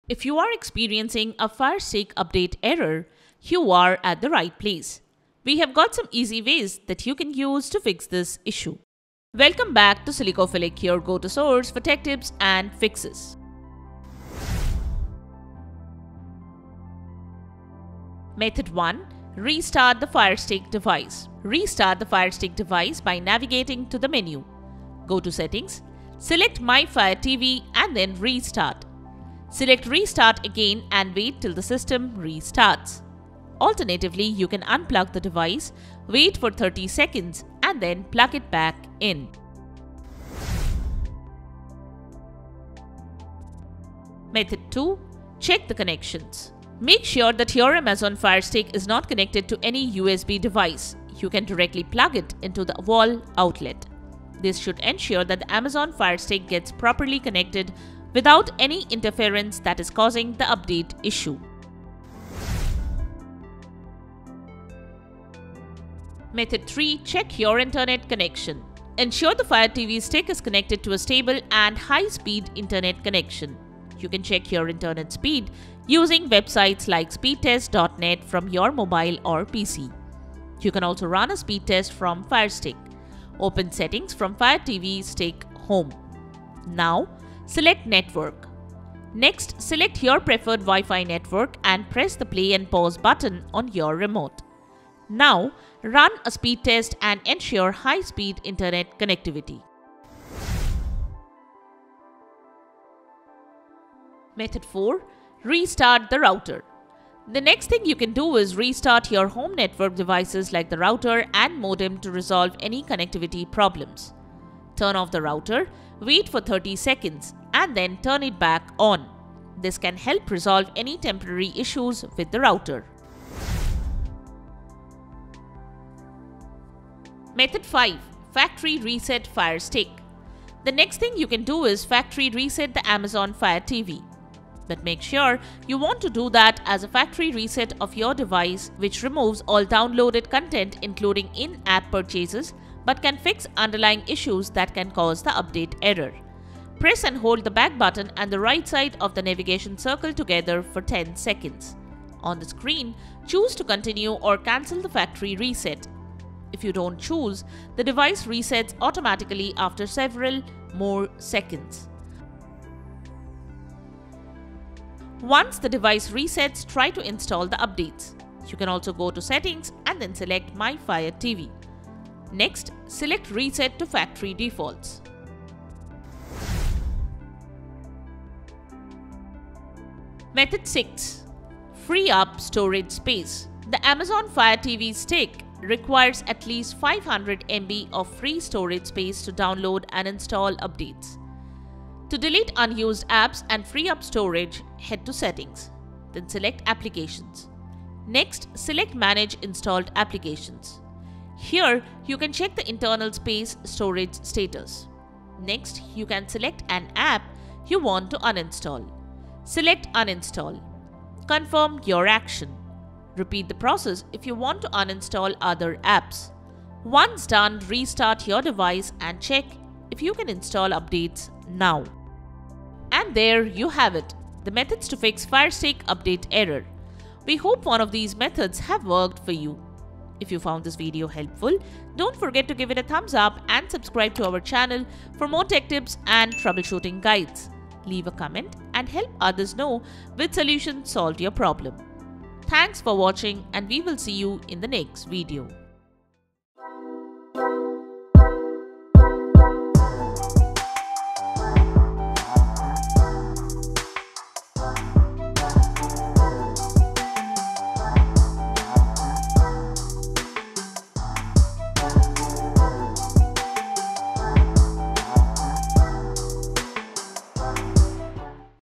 If you are experiencing a Firestick update error, you are at the right place. We have got some easy ways that you can use to fix this issue. Welcome back to Silicophilic, your go-to source for tech tips and fixes. Method 1. Restart the Firestick device. Restart the Firestick device by navigating to the menu. Go to Settings, select My Fire TV and then Restart. Select Restart again and wait till the system restarts. Alternatively, you can unplug the device, wait for 30 seconds and then plug it back in. Method 2. Check the connections. Make sure that your Amazon Firestick is not connected to any USB device. You can directly plug it into the wall outlet. This should ensure that the Amazon Firestick gets properly connected without any interference that is causing the update issue. Method 3. Check your internet connection. Ensure the Fire TV stick is connected to a stable and high-speed internet connection. You can check your internet speed using websites like speedtest.net from your mobile or PC. You can also run a speed test from Firestick. Open Settings from Fire TV Stick Home. Now, select Network. Next, select your preferred Wi-Fi network and press the play and pause button on your remote. Now, run a speed test and ensure high-speed internet connectivity. Method 4. Restart the router. The next thing you can do is restart your home network devices like the router and modem to resolve any connectivity problems. Turn off the router, wait for 30 seconds and then turn it back on. This can help resolve any temporary issues with the router. Method 5. Factory Reset Firestick. The next thing you can do is factory reset the Amazon Fire TV. But make sure you want to do that as a factory reset of your device, which removes all downloaded content including in-app purchases but can fix underlying issues that can cause the update error. Press and hold the back button and the right side of the navigation circle together for 10 seconds. On the screen, choose to continue or cancel the factory reset. If you don't choose, the device resets automatically after several more seconds. Once the device resets, try to install the updates. You can also go to Settings and then select My Fire TV. Next, select Reset to Factory Defaults. Method 6. Free up storage space. The Amazon Fire TV stick requires at least 500 MB of free storage space to download and install updates. To delete unused apps and free up storage, head to Settings. Then select Applications. Next, select Manage Installed Applications. Here, you can check the internal space storage status. Next, you can select an app you want to uninstall. Select Uninstall. Confirm your action. Repeat the process if you want to uninstall other apps. Once done, restart your device and check if you can install updates now. And there you have it, the methods to fix Firestick update error. We hope one of these methods have worked for you. If you found this video helpful, don't forget to give it a thumbs up and subscribe to our channel for more tech tips and troubleshooting guides. Leave a comment and help others know which solution solved your problem. Thanks for watching and we will see you in the next video.